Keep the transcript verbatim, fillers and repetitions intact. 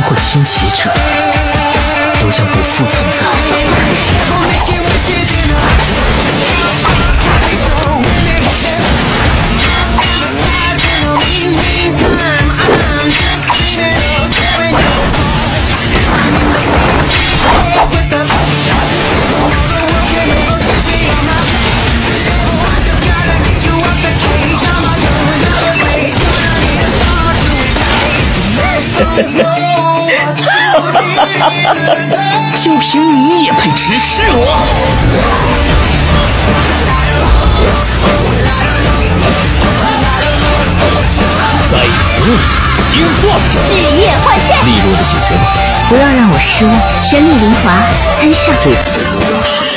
或侵袭者，都将不复存在。就凭你也配直视我？在此清算， 日夜换线， 利落的解决吧， 不要让我失望。神力灵华参上， 这次的目标是